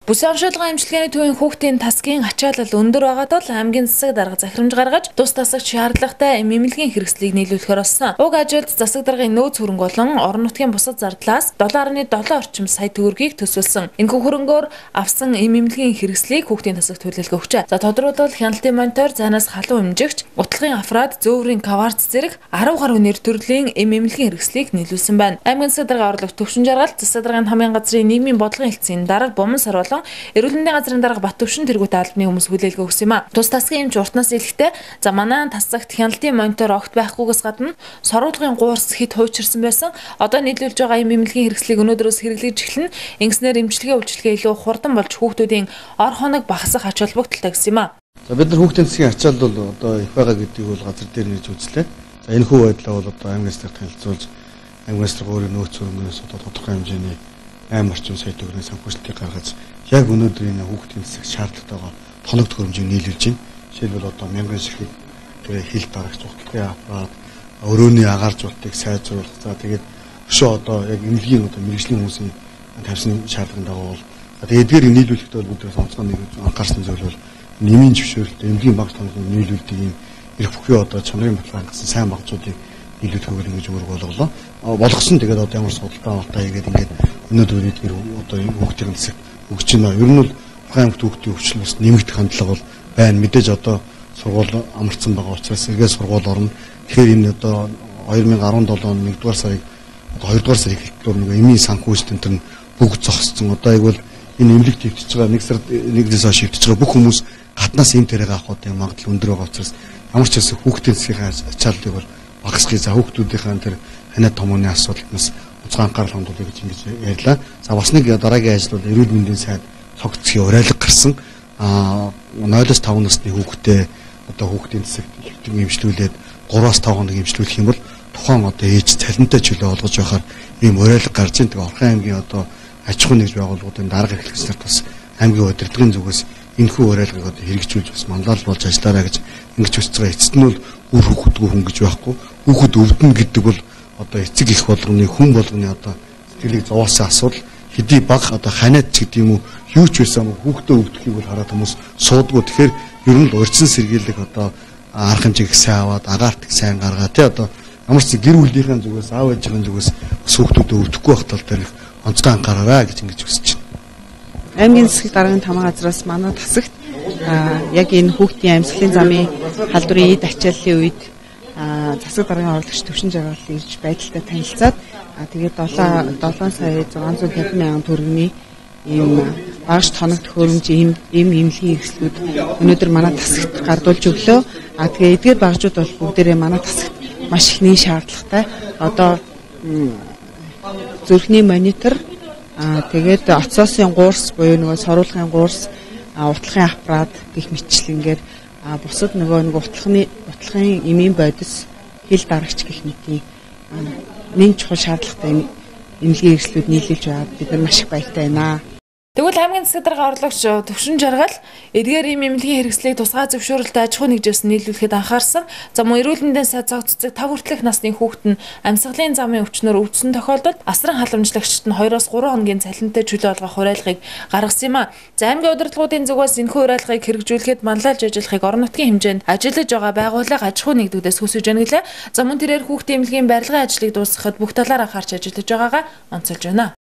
Бүсээн оншилгын эмчилгээний төвийн хүүхдийн тасгийн ачаалал өндөр байгаад бол аймгийн засаг дарга захирамж гаргаж тус тасагч шаардлагатай эмнэлгийн хэрэгслийг нийлүүлэхээр болсон. Уг ажилд засаг даргын нөөц хөрөнгө болон орон нутгийн бусад зардлаас 7.7 орчим сая төгрөгийг төсвөлсөн. Энэхүү хөрөнгөөр авсан эмнэлгийн хэрэгслийг хүүхдийн тасагт төлөвлөгөө өгчээ. За тодорхойлбол хяналтын монитор, занаас халуун эмжигч, утлагын аппарат, зөөврийн кварц зэрэг 10 гаруй нэр төрлийн эмнэлгийн хэрэгслийг нийлүүлсэн байна. Аймгийн засаг дарга орлогч Төвшин Жаргал, засаг даргын хамгийн газрын нийгмийн бодлогын хэлтсийн дарга Бомон Сарвал эрүүл мэндийн газрын дарга Баттөвшин тэргүүт албаны хүмүүс хүлээлгээ өгсөн юм а. Тус тасгийн эмч уртнаас хэлэхдээ за манай тасагт хяналтын монитор огт байхгүйгээс гадна соруудлын гуурс хэд хуучирсан байсан. Одоо нийлүүлж байгаа эмнэлгийн хэрэгслийг өнөөдрөөс хэрэглэж эхэлнэ. Ингэснээр эмчилгээ үйлчилгээ илүү хурдан болж хүүхдүүдийн ор хоног багасах ач холбогдолтой гэсэн юм а. За бид нар хүүхдийн засгийн ачаал бол одоо их байгаа гэдгийг бол газар дээр нэрж үзлээ. За энэ хүү байдлаа бол одоо аймгийн засагт танилцуулж аймгийн засаг өөрийн нөөц хөрөнгөөс одоо тодорхой хэмжээний 8 орчим сая төгрөгийн санхүүжилтийг гаргаж яг өнөөдөр энэ хүүхдийн засаг шаардлагатай байгаа тоног төхөөрөмжийг нийлүүлж байна. Жишээлбэл одоо мянган ширхэг тэр хил дарагч утгын аппарат, өрөөний агааржуултыг сайжруулах. За тэгээд өшөө одоо яг эмнэлгийн одоо мэрэгжлийн хүмүүсийн тавьсан шаардлагын дагуу бол тэгээд эдгээр нийлүүлэхдээ бол бид онцгой нэг анхаарсан зүйл бол нэмийн зөвшөөрөлт, эмнэлгийн баг тоног нийлүүлдэг юм эрх бүхий одоо чанарын баталгаа хангасан сайн багцуудыг нийлүүлэхээр ингэж үүрэг болголоо. Болгосон тэгээд одоо ямар судалгаа авалтаа хийгээд ингээд өнөөдөр эдгээр одоо хүүхдийн засаг өгч байна. Ер нь бол аймагт хүүхдийн өвчин бас нэмэгдэх хандлага бол байна. Мэдээж одоо сургууль амарцсан байгаа учраас эргээ сургууль орно. Тэгэхээр энэ одоо 2017 он 1-р сарын одоо 2-р сарын эхлэлээр нэг эмийн санхүүжилт энэ бүгд зогссон. Одоо айгвал энэ эмнэлэг твтж байгаа 1 сард 1-ээс хойш твтж байгаа бүх хүмүүс гаднаас эм тэрэг авах одоо магадлал өндөр байгаа учраас ямар ч хэсэг хүүхдийн засгийн ачааллыг бол багасгах. За хүүхдүүдийн тэр ханиад томооны асуудалнаас онцгой анхаарал хандуулъя гэж ингэж ярьлаа. За бас нэг дараагийн ажил бол эрүүл мэндийн сайд цогцгийн уриалга гарсан. 0-5 насны хүүхдээ одоо хүүхдийн засагт ихтгэн эмчлүүлээд 3-5 хоног эмчлүүлэх юм бол тухайн одоо ээж цалинтай чөлөө олгож байхаар ийм уриалга гарч ийн. Тэгээ Орхон аймгийн одоо аж ахуйн нэгж байгууллагуудын дарга эрхлэгч нарт бас аймгийн удирдлагын зүгээс энэхүү уриалгыг одоо хэрэгжүүлж бас манлайлал болж ажиллаарай гэж ингэж хүсэж байгаа. Эцэст нь бол үр хүүхдгүй хүн гэж байхгүй. Хүүхэд өвдөн гэдэг бол одоо эцэг их болгоны хүн болгоны одоо сэтгэлийг зовоосон асуудал. Хэдий баг одоо ханиад ч гэдэг юм уу юу ч байсан хүүхдээ өвдөхийг бол хараад хүмүүс суудгүй. Тэгэхээр ер нь л урьдчилан сэргийлэх одоо арга хэмжээг сайн аваад агаарт сайн гаргаа тий одоо ямар ч гэр бүлийнхээ зүгээс аав ээжийн зүгээс хүүхдүүдэд өвдөхгүй байх тал дээр онцгой анхаараарай гэж ингэж хүсэж байна. Аймгийн засаг даргын тамга газраас манай тасагт яг энэ хүүхдийн амьсгалын замын халдварын эд ачааллын үед засаг даргын орлогч Төвшин Жаргал ирж байдалтай танилцаад тэгээд 7 сая 650 мянган төгрөгийн ийм багш тоног төхөөрөмж эмнэлгийн хэрэгслүүд өнөөдөр манай тасагт гардуулж өглөө. Тэгээд эдгээр багжууд бол бүгдээрээ манай тасагт маш их нийт шаардлагатай. Одоо зүрхний монитор тэгээд оцоосын гуурс буюу нөгөө соруулагын гуурс, утлагын аппарат гэх мэтчлэнгээр бусад нөгөө нэг утлагын эмийн бодис, хил дарагч гэх мэтийн нэн чухал шаардлагатай эмнэлгийн хэрэгслүүд нийлүүлж байгаад бид нар маш их баяртай байна. Тэгвэл аймгийн засаг дарга орлогч Төвшин Жаргал эдгээр ийм эмнэлгийн хэрэгслийг тусгай зөвшөөрөлтөй аж ахуйн нэгжээс нийлүүлэхэд анхаарсан. За мөн эрүүл мэндийн сайд цогццыг 5 хүртэлх насны хүүхэд нь амьсгалын замын өвчнөөр өвдсөн тохиолдолд асран халамжлагчид нь 2-3 хоногийн цалинтай чөлөө олгох уриалгыг гаргасан юм а. За аймгийн удирдлагуудын зүгээс энэхүү уриалгыг хэрэгжүүлэхэд манлайлж ажиллахыг орон нутгийн хэмжээнд ажиллаж байгаа байгууллага аж ахуйн нэгдүүдээс хүсэж байна гэлээ. За мөн тэрээр хүүхдийн эмнэлгийн барилгын ажлыг дуусгахад бүх талаар анхаарч ажиллаж байгаагаа онцолж байна.